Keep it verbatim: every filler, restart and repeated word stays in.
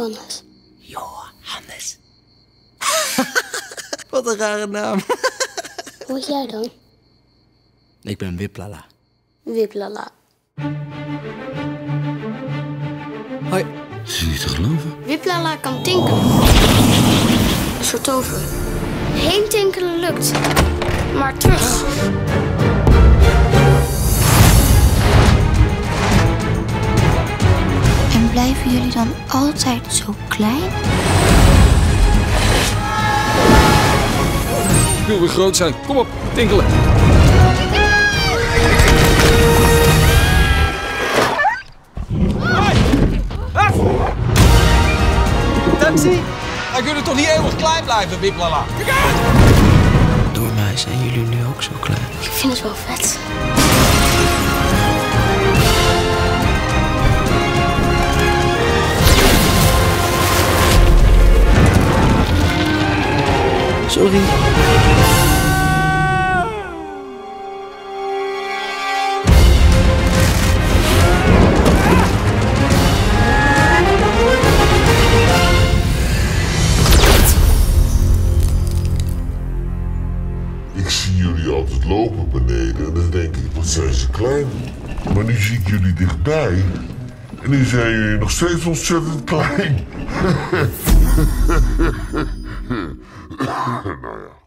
Johannes. Johannes. Wat een rare naam. Hoe is jij dan? Ik ben Wiplala. Wiplala. Hoi. Is je niet te geloven? Wiplala kan tinkelen. Een soort tover. Heen tinkelen lukt. Maar terug. En blijven jullie dan altijd zo klein? Ik wil weer groot zijn. Kom op, tinkelen. Taxi! Wij kunnen toch niet eeuwig klein blijven, Wiplala? Door mij zijn jullie nu ook zo klein. Ik vind het wel vet. Sorry. Ik zie jullie altijd lopen beneden en dan denk ik, wat zijn ze klein. Maar nu zie ik jullie dichtbij en nu zijn jullie nog steeds ontzettend klein. Nou ja.